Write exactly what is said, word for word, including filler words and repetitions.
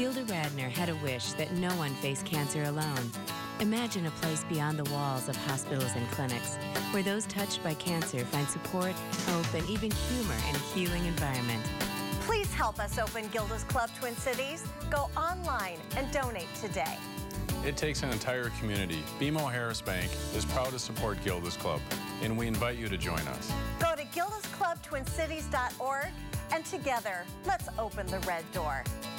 Gilda Radner had a wish that no one face cancer alone. Imagine a place beyond the walls of hospitals and clinics, where those touched by cancer find support, hope, and even humor in a healing environment. Please help us open Gildas Club Twin Cities. Go online and donate today. It takes an entire community. B M O Harris Bank is proud to support Gildas Club, and we invite you to join us. Go to gildas club twin cities dot org, and together, let's open the red door.